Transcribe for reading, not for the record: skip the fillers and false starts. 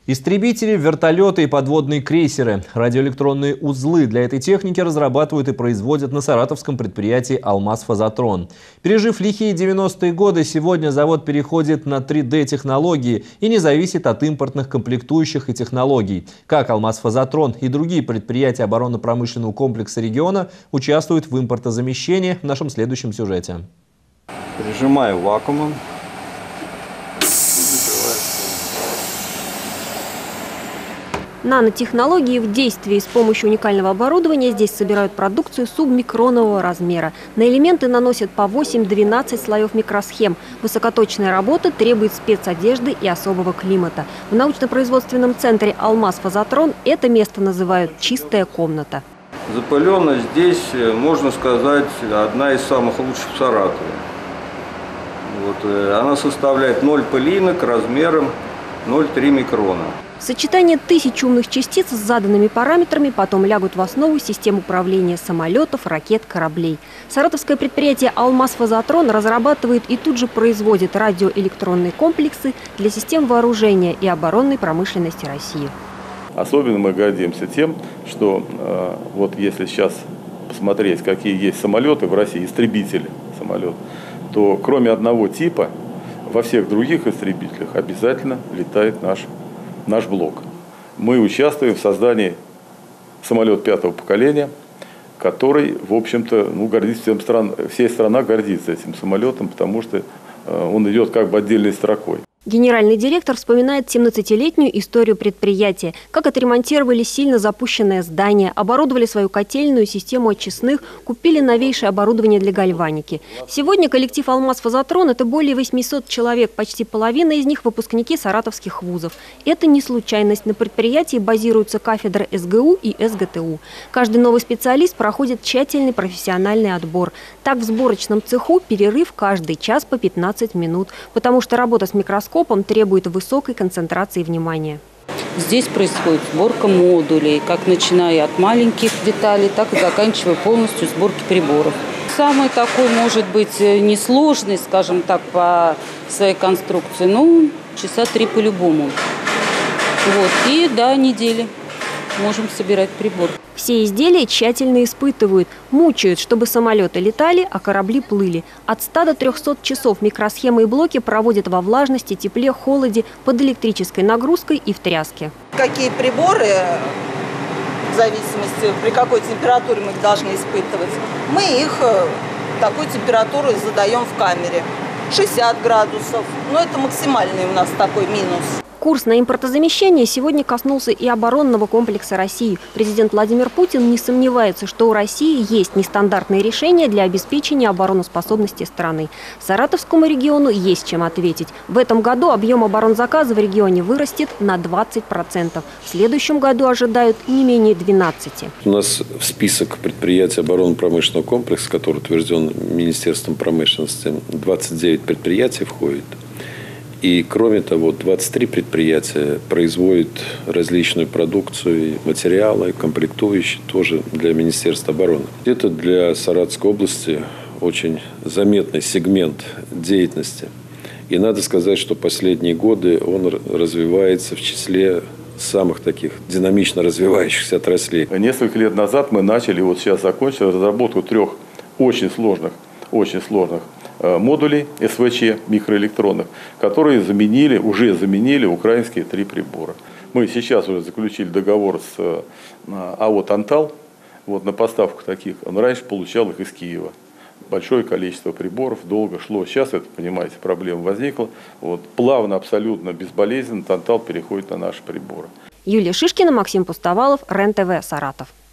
Истребители, вертолеты и подводные крейсеры. Радиоэлектронные узлы для этой техники разрабатывают и производят на саратовском предприятии «Алмаз-Фазотрон». Пережив лихие 90-е годы, сегодня завод переходит на 3D-технологии и не зависит от импортных комплектующих и технологий. Как «Алмаз-Фазотрон» и другие предприятия оборонно-промышленного комплекса региона участвуют в импортозамещении, в нашем следующем сюжете. Прижимаю вакуумом. Нанотехнологии в действии. С помощью уникального оборудования здесь собирают продукцию субмикронового размера. На элементы наносят по 8-12 слоев микросхем. Высокоточная работа требует спецодежды и особого климата. В научно-производственном центре «Алмаз-Фазотрон» это место называют «чистая комната». Запыленность здесь, можно сказать, одна из самых лучших в Саратове. Она составляет 0 пылинок размером 0,3 микрона. Сочетание тысяч умных частиц с заданными параметрами потом лягут в основу систем управления самолетов, ракет, кораблей. Саратовское предприятие «Алмаз-Фазотрон» разрабатывает и тут же производит радиоэлектронные комплексы для систем вооружения и оборонной промышленности России. Особенно мы гордимся тем, что если сейчас посмотреть, какие есть самолеты в России, истребители самолет, то кроме одного типа во всех других истребителях обязательно летает наш блок. Мы участвуем в создании самолета 5-го поколения, который, в общем-то, гордится вся страна гордится этим самолетом, потому что он идет как бы отдельной строкой. Генеральный директор вспоминает 17-летнюю историю предприятия, как отремонтировали сильно запущенное здание, оборудовали свою котельную, систему очистных, купили новейшее оборудование для гальваники. Сегодня коллектив «Алмаз-Фазотрон» – это более 800 человек, почти половина из них – выпускники саратовских вузов. Это не случайность. На предприятии базируются кафедры СГУ и СГТУ. Каждый новый специалист проходит тщательный профессиональный отбор. Так в сборочном цеху перерыв каждый час по 15 минут, потому что работа с микроскопом требует высокой концентрации внимания. Здесь происходит сборка модулей, как начиная от маленьких деталей, так и заканчивая полностью сборки приборов. Самый такой, может быть, несложный, скажем так, по своей конструкции, часа 3 по-любому. И до недели можем собирать прибор. Все изделия тщательно испытывают, мучают, чтобы самолеты летали, а корабли плыли. От 100 до 300 часов микросхемы и блоки проводят во влажности, тепле, холоде, под электрической нагрузкой и в тряске. Какие приборы, в зависимости, при какой температуре мы их должны испытывать, мы их такую температуру задаем в камере. 60 градусов, это максимальный у нас такой минус. Курс на импортозамещение сегодня коснулся и оборонного комплекса России. Президент Владимир Путин не сомневается, что у России есть нестандартные решения для обеспечения обороноспособности страны. Саратовскому региону есть чем ответить. В этом году объем оборонзаказа в регионе вырастет на 20%. В следующем году ожидают не менее 12%. У нас в список предприятий оборонно-промышленного комплекса, который утвержден Министерством промышленности, 29 предприятий входит. И, кроме того, 23 предприятия производят различную продукцию, материалы, комплектующие тоже для Министерства обороны. Это для Саратовской области очень заметный сегмент деятельности. И надо сказать, что последние годы он развивается в числе самых таких динамично развивающихся отраслей. Несколько лет назад мы начали, сейчас закончили разработку 3 очень сложных модулей СВЧ микроэлектронных, которые уже заменили украинские 3 прибора. Мы сейчас уже заключили договор с АО «Тантал» на поставку таких. Он раньше получал их из Киева. Большое количество приборов, долго шло. Сейчас, это, понимаете, проблема возникла. Плавно, абсолютно безболезненно «Тантал» переходит на наши приборы. Юлия Шишкина, Максим Пустовалов, РЕН-ТВ, Саратов.